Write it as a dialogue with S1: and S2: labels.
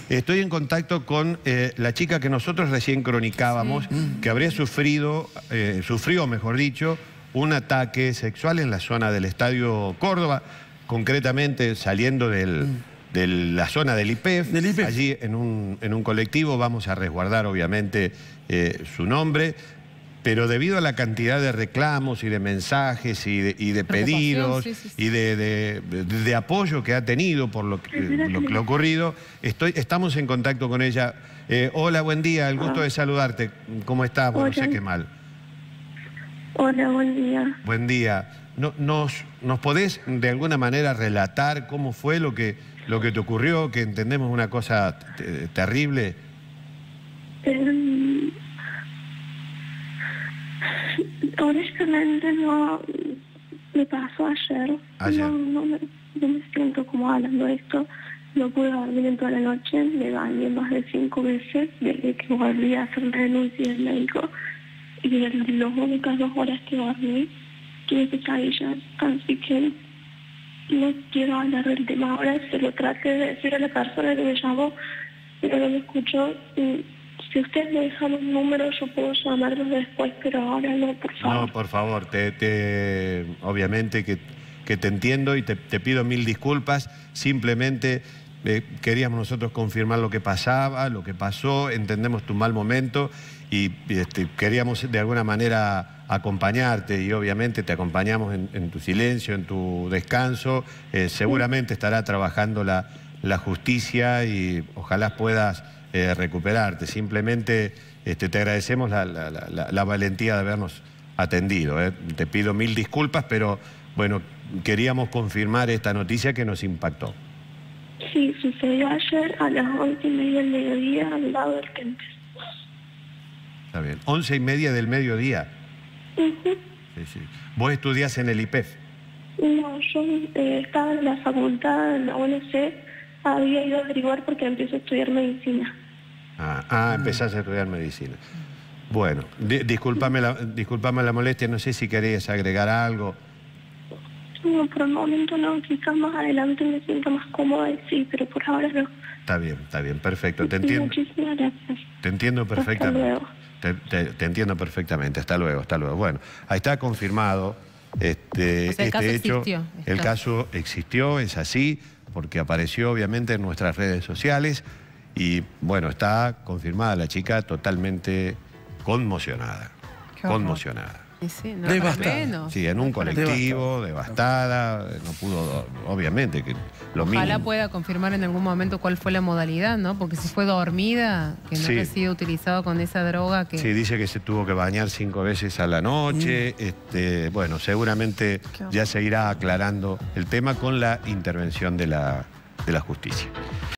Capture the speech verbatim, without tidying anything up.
S1: Estoy en contacto con eh, la chica que nosotros recién cronicábamos, sí. que habría sufrido, eh, sufrió, mejor dicho, un ataque sexual en la zona del Estadio Córdoba, concretamente saliendo del, mm. de la zona del I P E F, del I P E F. Allí en un, en un colectivo. Vamos a resguardar obviamente eh, su nombre, pero debido a la cantidad de reclamos y de mensajes y de, y de pedidos sí, sí, sí. y de, de, de, de apoyo que ha tenido por lo que, lo, lo ocurrido, estoy, estamos en contacto con ella. Eh, hola, buen día, el gusto de saludarte. ¿Cómo estás? Bueno, sé qué mal.
S2: Hola, buen día.
S1: Buen día. No, nos, ¿Nos podés de alguna manera relatar cómo fue lo que, lo que te ocurrió, que entendemos una cosa terrible?
S2: Eh, honestamente no me pasó ayer.
S1: Ayer.
S2: No, no, me, no me siento como hablando de esto. No pude dormir en toda la noche. Me bañé más de cinco veces desde que volví a hacer la denuncia del médico. Y en las únicas dos horas que dormí tuve pesadillas, así que no quiero hablar del tema ahora. Se lo traté de decir a la persona que me llamó, pero no me escuchó. Si ustedes me dejan un número, yo puedo llamarlos después, pero ahora no, por favor.
S1: No, por favor, te, te, obviamente que, que te entiendo y te, te pido mil disculpas. Simplemente eh, queríamos nosotros confirmar lo que pasaba, lo que pasó, entendemos tu mal momento y este, queríamos de alguna manera acompañarte y obviamente te acompañamos en, en tu silencio, en tu descanso. Eh, seguramente estará trabajando la, la justicia y ojalá puedas eh, recuperarte. Simplemente este, te agradecemos la, la, la, la valentía de habernos atendido. Eh. Te pido mil disculpas, pero bueno, queríamos confirmar esta noticia que nos impactó.
S2: Sí, sucedió ayer a las once y media del mediodía al lado del Kempes.
S1: Está bien. Once y media del mediodía.
S2: Uh-huh.
S1: Sí, sí. ¿Vos estudiás en el I P E F?
S2: No, yo eh, estaba en la facultad, en la U N C, había ido a averiguar porque empiezo a estudiar medicina.
S1: Ah, ah empezás a estudiar medicina. Bueno, di discúlpame, la, discúlpame la molestia, no sé si querías agregar algo.
S2: No, por el momento no, quizás más adelante me siento más cómoda y sí, pero por ahora no.
S1: Está bien, está bien, perfecto, te entiendo.
S2: Muchísimas gracias.
S1: Te entiendo perfectamente.
S2: Hasta luego.
S1: Te, te, te entiendo perfectamente, hasta luego, hasta luego. Bueno, ahí está confirmado este,
S3: o sea, el
S1: este
S3: caso
S1: hecho.
S3: Existió,
S1: el caso existió, es así, porque apareció obviamente en nuestras redes sociales y bueno, está confirmada la chica totalmente conmocionada. Conmocionada.
S3: Sí, no,
S4: devastada.
S1: Sí, en un colectivo, devastada, no pudo, obviamente, que lo
S3: Ojalá
S1: mínimo.
S3: pueda confirmar en algún momento cuál fue la modalidad, ¿no? Porque si fue dormida, que no
S1: sí.
S3: ha sido utilizado con esa droga que...
S1: Sí, dice que se tuvo que bañar cinco veces a la noche. Mm. Este, bueno, seguramente ya se irá aclarando el tema con la intervención de la, de la justicia.